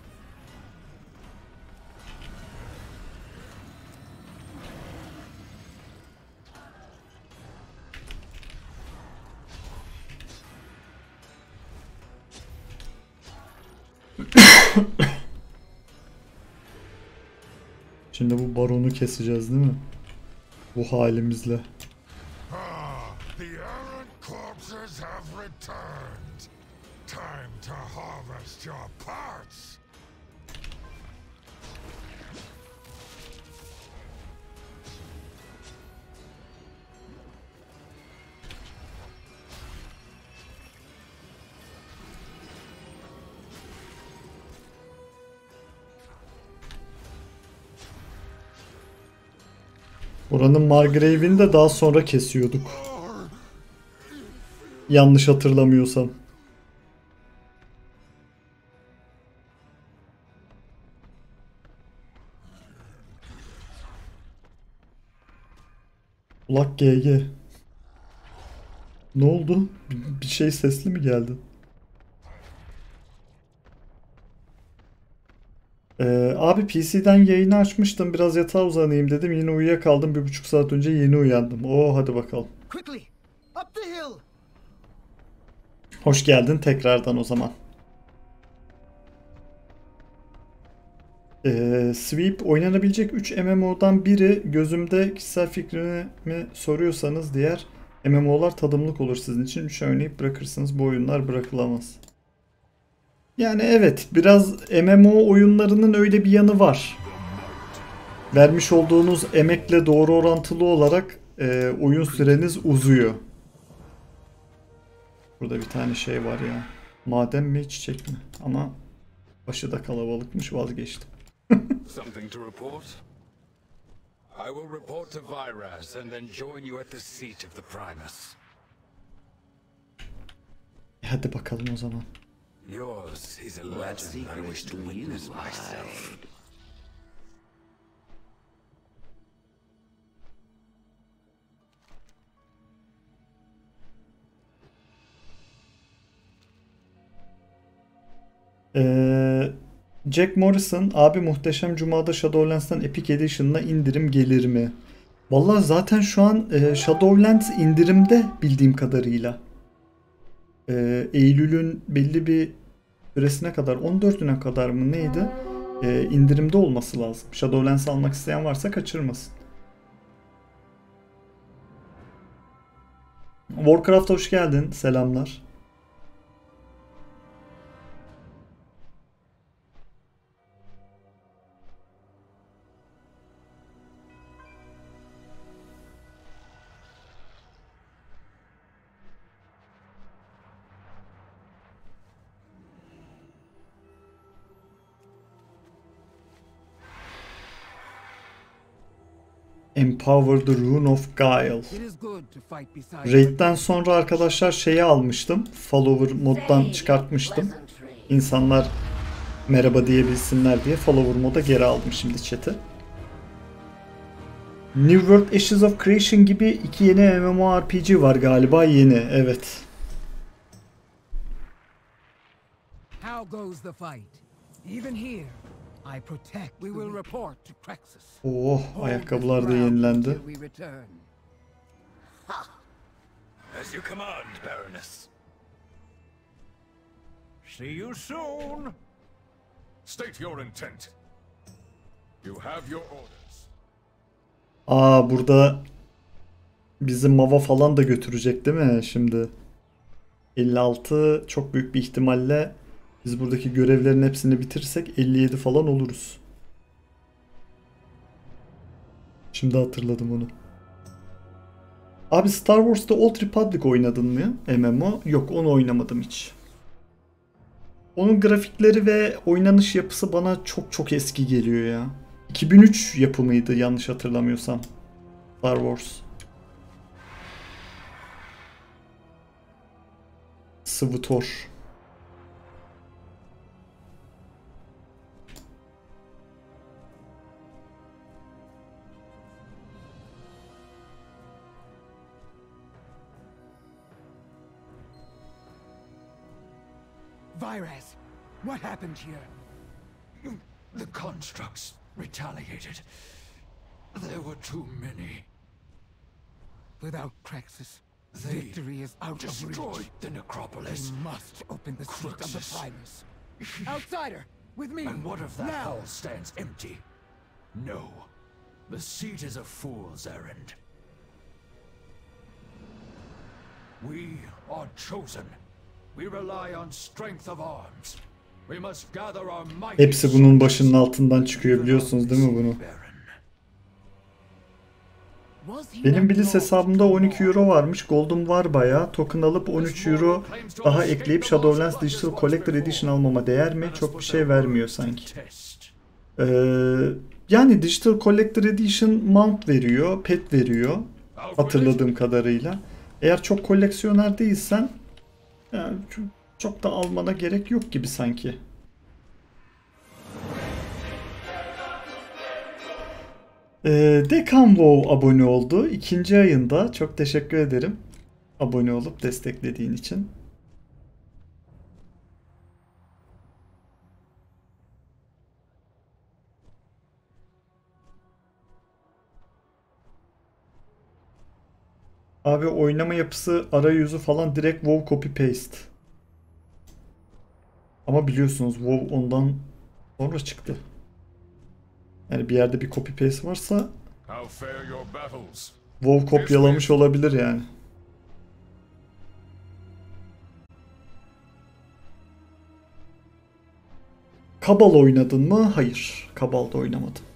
Speaker 1: Şimdi bu baronu keseceğiz değil mi? Bu halimizle.
Speaker 4: The errant corpses have returned. Time to harvest your parts.
Speaker 1: Oranın Margrave'ini de daha sonra kesiyorduk. Yanlış hatırlamıyorsam. Ulak GG. Ne oldu? Bir şey sesli mi geldi? Abi PC'den yayını açmıştım. Biraz yatağa uzanayım dedim. Yine uyuyakaldım. 1,5 saat önce yeni uyandım. Oo, hadi bakalım.
Speaker 8: Quickly, up the hill.
Speaker 1: Hoş geldin tekrardan o zaman. Sweep oynanabilecek 3 MMO'dan biri. Gözümde kişisel fikrimi soruyorsanız diğer MMO'lar tadımlık olur sizin için. 3 oynayıp bırakırsınız. Bu oyunlar bırakılamaz. Yani evet, biraz MMO oyunlarının öyle bir yanı var. vermiş olduğunuz emekle doğru orantılı olarak oyun süreniz uzuyor. Burada bir tane şey var ya. Maden mi çiçek mi? Ama başı da kalabalıkmış, vazgeçtim.
Speaker 7: Something to report? I will report to Vyraz and then join you at the seat of the Primus.
Speaker 1: Hadi bakalım o zaman.
Speaker 7: Yours is a legend I wish to witness myself.
Speaker 1: Jack Morrison abi Muhteşem Cuma'da Shadowlands'tan Epic Edition'la indirim gelir mi? Vallahi zaten şu an Shadowlands indirimde bildiğim kadarıyla. Eylül'ün belli bir süresine kadar 14'üne kadar mı neydi? İndirimde olması lazım. Shadowlands almak isteyen varsa kaçırmasın. Warcraft hoş geldin. Selamlar. Empower the Rune of Guile. Raid'den sonra arkadaşlar şeyi almıştım. Follower moddan çıkartmıştım. İnsanlar merhaba diyebilsinler diye Follower moda geri aldım şimdi chat'i. New World Ashes of Creation gibi 2 yeni MMORPG var galiba, yeni, evet.
Speaker 11: How goes the fight? Even here, I protect. We will report to Crexus.
Speaker 1: Oh, ayakkabılar da yenilendi.
Speaker 7: As you command, Baroness.
Speaker 3: See you soon.
Speaker 4: State your intent. You have your orders.
Speaker 1: Burada bizim Mava falan da götürecek değil mi şimdi? 56 çok büyük bir ihtimalle biz buradaki görevlerin hepsini bitirirsek 57 falan oluruz. Şimdi hatırladım onu. Abi Star Wars'ta Old Republic oynadın mı? MMO? Yok, onu oynamadım hiç. Onun grafikleri ve oynanış yapısı bana çok çok eski geliyor ya. 2003 yapımıydı yanlış hatırlamıyorsam. Star Wars. Sıvıtor.
Speaker 11: Vyraz, what happened here?
Speaker 3: The constructs retaliated. There were too many.
Speaker 11: Without Crexus,
Speaker 3: They
Speaker 11: victory is out of
Speaker 3: destroyed
Speaker 11: reach.
Speaker 3: the necropolis.
Speaker 11: We must open the seat of the
Speaker 3: Crixus.
Speaker 11: Primus. Outsider, with me.
Speaker 3: And what if that
Speaker 11: now?
Speaker 3: hall stands empty? No. The seat is a fool's errand. We are chosen. We rely on strength of arms. We must gather our might.
Speaker 1: Hepsi bunun başının altından çıkıyor, biliyorsunuz değil mi bunu? Benim Blitz hesabımda 12 euro varmış. Gold'um var bayağı. Token alıp 13 euro daha ekleyip Shadowlands Digital Collector Edition almama değer mi? Çok bir şey vermiyor sanki. Yani Digital Collector Edition mount veriyor, pet veriyor. Hatırladığım kadarıyla. Eğer çok koleksiyoner değilsen yani çok da almana gerek yok gibi sanki. Dekan WoW abone oldu. 2. ayında. Çok teşekkür ederim. Abone olup desteklediğin için. Abi oynama yapısı, arayüzü falan direkt WoW copy paste. Ama biliyorsunuz WoW ondan sonra çıktı. Yani bir yerde bir copy paste varsa WoW kopyalamış olabilir yani. Cabal oynadın mı? Hayır. Cabal'da oynamadım.